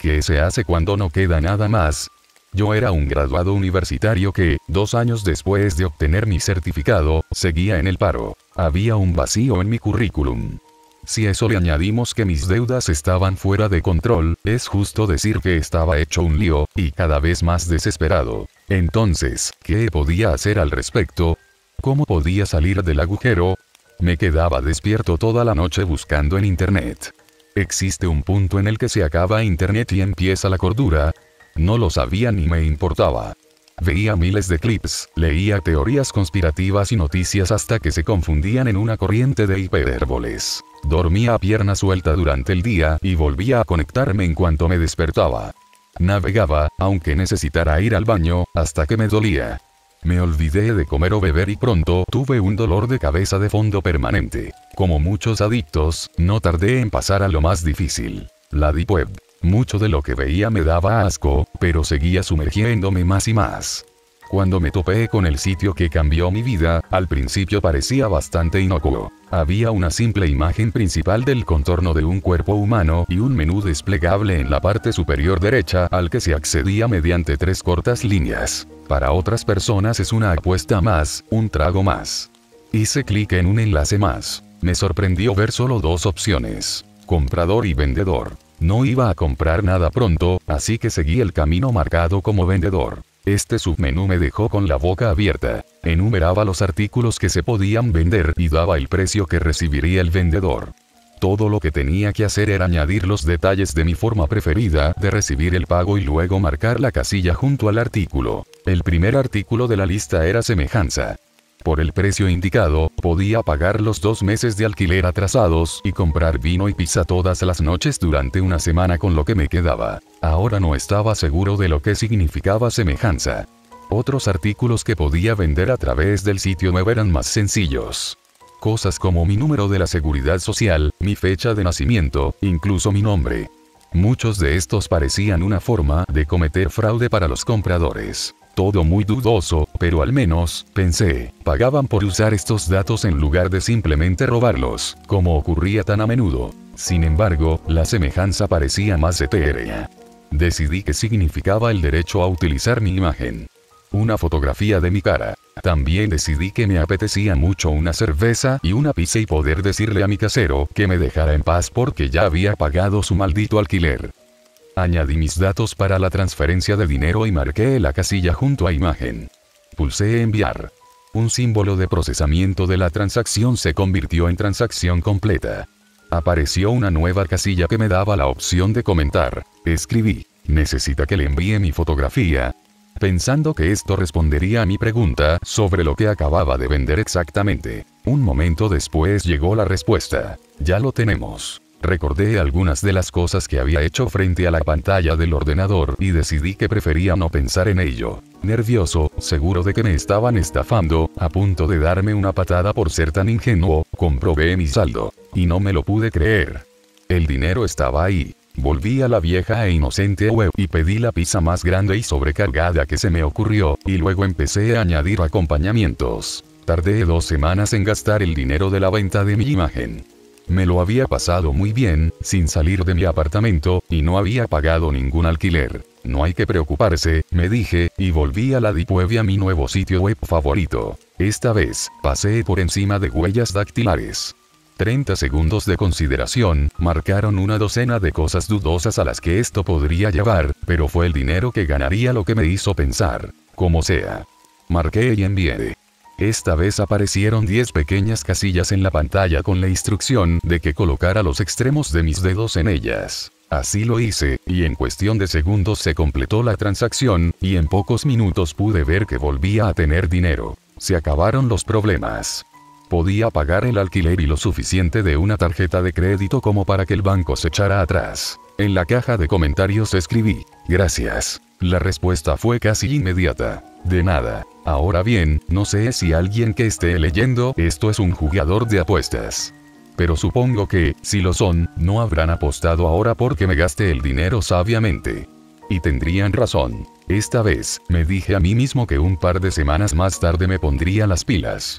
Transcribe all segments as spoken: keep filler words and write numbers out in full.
¿Qué se hace cuando no queda nada más? Yo era un graduado universitario que, dos años después de obtener mi certificado, seguía en el paro. Había un vacío en mi currículum. Si a eso le añadimos que mis deudas estaban fuera de control, es justo decir que estaba hecho un lío, y cada vez más desesperado. Entonces, ¿qué podía hacer al respecto? ¿Cómo podía salir del agujero? Me quedaba despierto toda la noche buscando en internet. ¿Existe un punto en el que se acaba internet y empieza la cordura? No lo sabía ni me importaba. Veía miles de clips, leía teorías conspirativas y noticias hasta que se confundían en una corriente de hipérboles. Dormía a pierna suelta durante el día y volvía a conectarme en cuanto me despertaba. Navegaba, aunque necesitara ir al baño, hasta que me dolía. Me olvidé de comer o beber y pronto tuve un dolor de cabeza de fondo permanente. Como muchos adictos, no tardé en pasar a lo más difícil. La Deep Web. Mucho de lo que veía me daba asco, pero seguía sumergiéndome más y más. Cuando me topé con el sitio que cambió mi vida, al principio parecía bastante inocuo. Había una simple imagen principal del contorno de un cuerpo humano y un menú desplegable en la parte superior derecha al que se accedía mediante tres cortas líneas. Para otras personas es una apuesta más, un trago más. Hice clic en un enlace más. Me sorprendió ver solo dos opciones: comprador y vendedor. No iba a comprar nada pronto, así que seguí el camino marcado como vendedor. Este submenú me dejó con la boca abierta. Enumeraba los artículos que se podían vender y daba el precio que recibiría el vendedor. Todo lo que tenía que hacer era añadir los detalles de mi forma preferida de recibir el pago y luego marcar la casilla junto al artículo. El primer artículo de la lista era semejanza. Por el precio indicado, podía pagar los dos meses de alquiler atrasados y comprar vino y pizza todas las noches durante una semana con lo que me quedaba. Ahora no estaba seguro de lo que significaba semejanza. Otros artículos que podía vender a través del sitio web eran más sencillos. Cosas como mi número de la seguridad social, mi fecha de nacimiento, incluso mi nombre. Muchos de estos parecían una forma de cometer fraude para los compradores. Todo muy dudoso, pero al menos, pensé, pagaban por usar estos datos en lugar de simplemente robarlos, como ocurría tan a menudo. Sin embargo, la semejanza parecía más etérea. Decidí que significaba el derecho a utilizar mi imagen. Una fotografía de mi cara. También decidí que me apetecía mucho una cerveza y una pizza y poder decirle a mi casero que me dejara en paz porque ya había pagado su maldito alquiler. Añadí mis datos para la transferencia de dinero y marqué la casilla junto a imagen. Pulsé enviar. Un símbolo de procesamiento de la transacción se convirtió en transacción completa. Apareció una nueva casilla que me daba la opción de comentar. Escribí: necesita que le envíe mi fotografía. Pensando que esto respondería a mi pregunta sobre lo que acababa de vender exactamente. Un momento después llegó la respuesta. Ya lo tenemos. Recordé algunas de las cosas que había hecho frente a la pantalla del ordenador y decidí que prefería no pensar en ello. Nervioso, seguro de que me estaban estafando, a punto de darme una patada por ser tan ingenuo, comprobé mi saldo. Y no me lo pude creer. El dinero estaba ahí. Volví a la vieja e inocente web y pedí la pizza más grande y sobrecargada que se me ocurrió, y luego empecé a añadir acompañamientos. Tardé dos semanas en gastar el dinero de la venta de mi imagen. Me lo había pasado muy bien, sin salir de mi apartamento, y no había pagado ningún alquiler. No hay que preocuparse, me dije, y volví a la Deep Web y a mi nuevo sitio web favorito. Esta vez, pasé por encima de huellas dactilares. treinta segundos de consideración, marcaron una docena de cosas dudosas a las que esto podría llevar, pero fue el dinero que ganaría lo que me hizo pensar. Como sea. Marqué y envié. Esta vez aparecieron diez pequeñas casillas en la pantalla con la instrucción de que colocara los extremos de mis dedos en ellas. Así lo hice, y en cuestión de segundos se completó la transacción, y en pocos minutos pude ver que volvía a tener dinero. Se acabaron los problemas. Podía pagar el alquiler y lo suficiente de una tarjeta de crédito como para que el banco se echara atrás. En la caja de comentarios escribí: gracias. La respuesta fue casi inmediata. De nada. Ahora bien, no sé si alguien que esté leyendo esto es un jugador de apuestas. Pero supongo que, si lo son, no habrán apostado ahora porque me gasté el dinero sabiamente. Y tendrían razón. Esta vez, me dije a mí mismo que un par de semanas más tarde me pondría las pilas.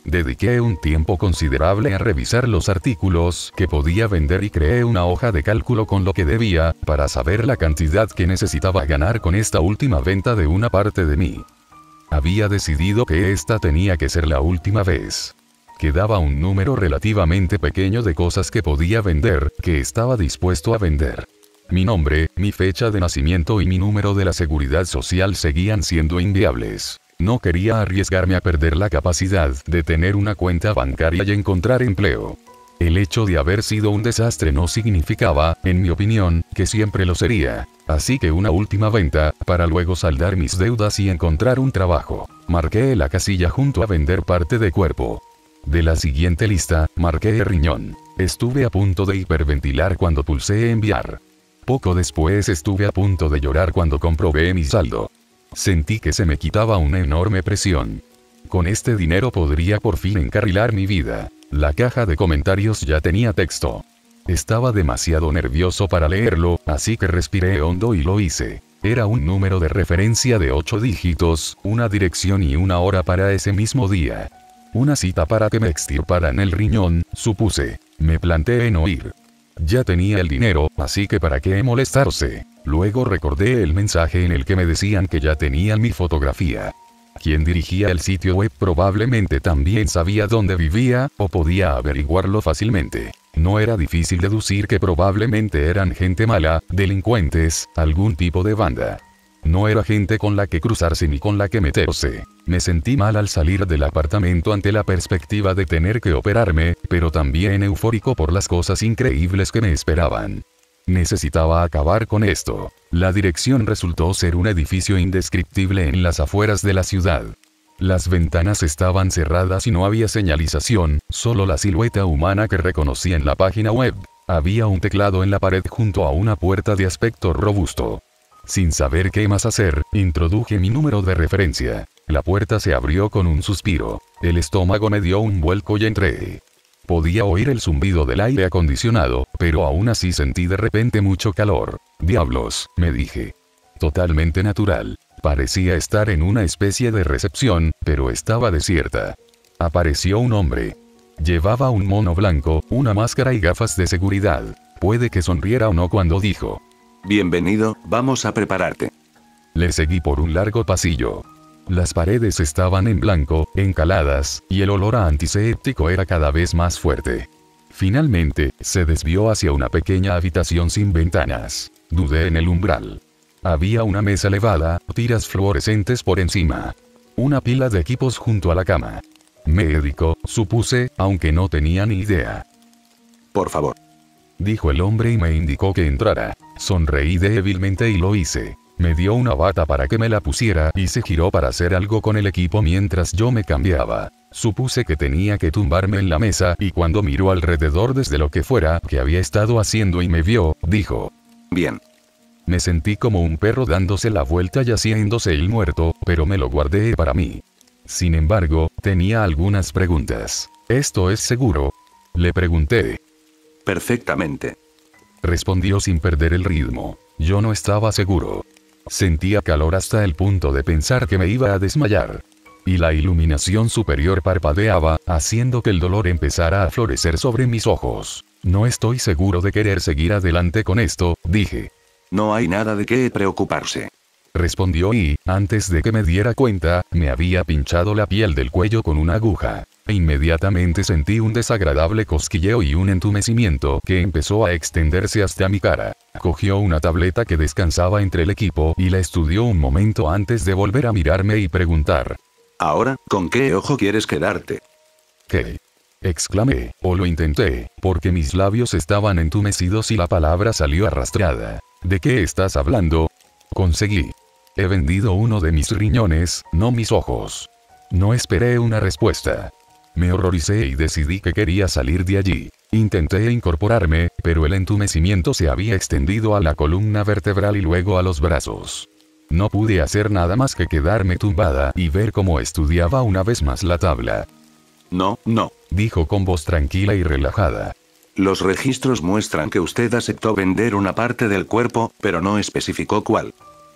Dediqué un tiempo considerable a revisar los artículos que podía vender y creé una hoja de cálculo con lo que debía, para saber la cantidad que necesitaba ganar con esta última venta de una parte de mí. Había decidido que esta tenía que ser la última vez. Quedaba un número relativamente pequeño de cosas que podía vender, que estaba dispuesto a vender. Mi nombre, mi fecha de nacimiento y mi número de la seguridad social seguían siendo inviables. No quería arriesgarme a perder la capacidad de tener una cuenta bancaria y encontrar empleo. El hecho de haber sido un desastre no significaba, en mi opinión, que siempre lo sería. Así que una última venta, para luego saldar mis deudas y encontrar un trabajo. Marqué la casilla junto a vender parte de cuerpo. De la siguiente lista, marqué riñón. Estuve a punto de hiperventilar cuando pulsé enviar. Poco después estuve a punto de llorar cuando comprobé mi saldo. Sentí que se me quitaba una enorme presión. Con este dinero podría por fin encarrilar mi vida. La caja de comentarios ya tenía texto. Estaba demasiado nervioso para leerlo, así que respiré hondo y lo hice. Era un número de referencia de ocho dígitos, una dirección y una hora para ese mismo día. Una cita para que me extirparan el riñón, supuse. Me planteé en oír. Ya tenía el dinero, así que para qué molestarse. Luego recordé el mensaje en el que me decían que ya tenían mi fotografía. Quien dirigía el sitio web probablemente también sabía dónde vivía, o podía averiguarlo fácilmente. No era difícil deducir que probablemente eran gente mala, delincuentes, algún tipo de banda. No era gente con la que cruzarse ni con la que meterse. Me sentí mal al salir del apartamento ante la perspectiva de tener que operarme, pero también eufórico por las cosas increíbles que me esperaban. Necesitaba acabar con esto. La dirección resultó ser un edificio indescriptible en las afueras de la ciudad. Las ventanas estaban cerradas y no había señalización, solo la silueta humana que reconocí en la página web. Había un teclado en la pared junto a una puerta de aspecto robusto. Sin saber qué más hacer, introduje mi número de referencia. La puerta se abrió con un suspiro. El estómago me dio un vuelco y entré. Podía oír el zumbido del aire acondicionado, pero aún así sentí de repente mucho calor. Diablos, me dije. Totalmente natural. Parecía estar en una especie de recepción, pero estaba desierta. Apareció un hombre. Llevaba un mono blanco, una máscara y gafas de seguridad. Puede que sonriera o no cuando dijo: Bienvenido, vamos a prepararte. Le seguí por un largo pasillo. Las paredes estaban en blanco, encaladas, y el olor a antiséptico era cada vez más fuerte. Finalmente, se desvió hacia una pequeña habitación sin ventanas. Dudé en el umbral. Había una mesa elevada, tiras fluorescentes por encima. Una pila de equipos junto a la cama. Médico, supuse, aunque no tenía ni idea. Por favor, dijo el hombre y me indicó que entrara. Sonreí débilmente y lo hice. Me dio una bata para que me la pusiera y se giró para hacer algo con el equipo mientras yo me cambiaba. Supuse que tenía que tumbarme en la mesa y cuando miró alrededor desde lo que fuera que había estado haciendo y me vio, dijo: bien. Me sentí como un perro dándose la vuelta y haciéndose el muerto, pero me lo guardé para mí. Sin embargo, tenía algunas preguntas. ¿Esto es seguro?, le pregunté. Perfectamente, respondió sin perder el ritmo. Yo no estaba seguro. Sentía calor hasta el punto de pensar que me iba a desmayar. Y la iluminación superior parpadeaba, haciendo que el dolor empezara a florecer sobre mis ojos. No estoy seguro de querer seguir adelante con esto, dije. No hay nada de qué preocuparse, respondió y, antes de que me diera cuenta, me había pinchado la piel del cuello con una aguja. E inmediatamente sentí un desagradable cosquilleo y un entumecimiento que empezó a extenderse hasta mi cara. Cogió una tableta que descansaba entre el equipo y la estudió un momento antes de volver a mirarme y preguntar: ¿ahora, con qué ojo quieres quedarte? ¿Qué? Exclamé, o lo intenté, porque mis labios estaban entumecidos y la palabra salió arrastrada. ¿De qué estás hablando? Conseguí. He vendido uno de mis riñones, no mis ojos. No esperé una respuesta. Me horroricé y decidí que quería salir de allí. Intenté incorporarme, pero el entumecimiento se había extendido a la columna vertebral y luego a los brazos. No pude hacer nada más que quedarme tumbada y ver cómo estudiaba una vez más la tabla. No, no, dijo con voz tranquila y relajada. Los registros muestran que usted aceptó vender una parte del cuerpo, pero no especificó cuál.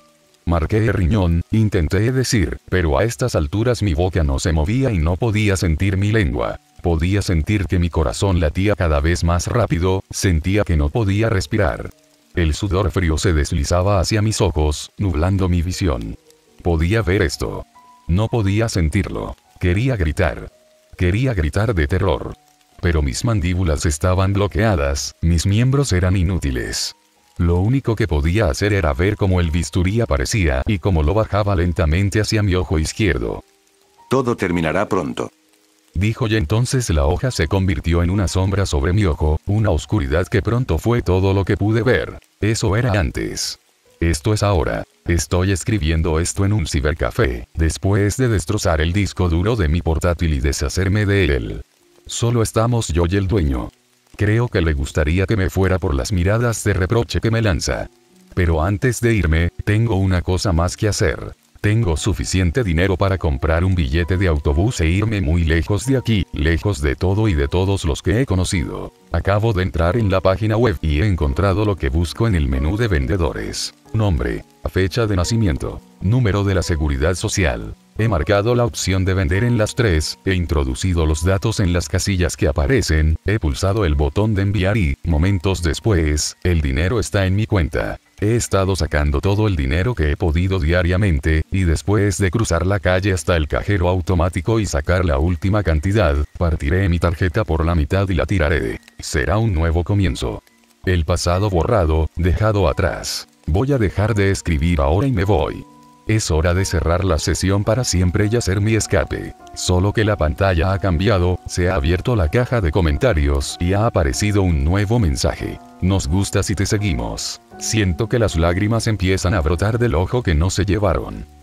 Marqué el riñón, intenté decir, pero a estas alturas mi boca no se movía y no podía sentir mi lengua. Podía sentir que mi corazón latía cada vez más rápido, sentía que no podía respirar. El sudor frío se deslizaba hacia mis ojos, nublando mi visión. Podía ver esto. No podía sentirlo. Quería gritar. Quería gritar de terror. Pero mis mandíbulas estaban bloqueadas, mis miembros eran inútiles. Lo único que podía hacer era ver cómo el bisturí aparecía y cómo lo bajaba lentamente hacia mi ojo izquierdo. Todo terminará pronto. Dijo, y entonces la hoja se convirtió en una sombra sobre mi ojo, una oscuridad que pronto fue todo lo que pude ver. Eso era antes. Esto es ahora. Estoy escribiendo esto en un cibercafé, después de destrozar el disco duro de mi portátil y deshacerme de él. Solo estamos yo y el dueño. Creo que le gustaría que me fuera por las miradas de reproche que me lanza. Pero antes de irme, tengo una cosa más que hacer. Tengo suficiente dinero para comprar un billete de autobús e irme muy lejos de aquí, lejos de todo y de todos los que he conocido. Acabo de entrar en la página web y he encontrado lo que busco en el menú de vendedores. Nombre, fecha de nacimiento, número de la seguridad social. He marcado la opción de vender en las tres, he introducido los datos en las casillas que aparecen, he pulsado el botón de enviar y, momentos después, el dinero está en mi cuenta. He estado sacando todo el dinero que he podido diariamente, y después de cruzar la calle hasta el cajero automático y sacar la última cantidad, partiré mi tarjeta por la mitad y la tiraré. Será un nuevo comienzo. El pasado borrado, dejado atrás. Voy a dejar de escribir ahora y me voy. Es hora de cerrar la sesión para siempre y hacer mi escape. Solo que la pantalla ha cambiado, se ha abierto la caja de comentarios y ha aparecido un nuevo mensaje. Nos gusta si te seguimos. Siento que las lágrimas empiezan a brotar del ojo que no se llevaron.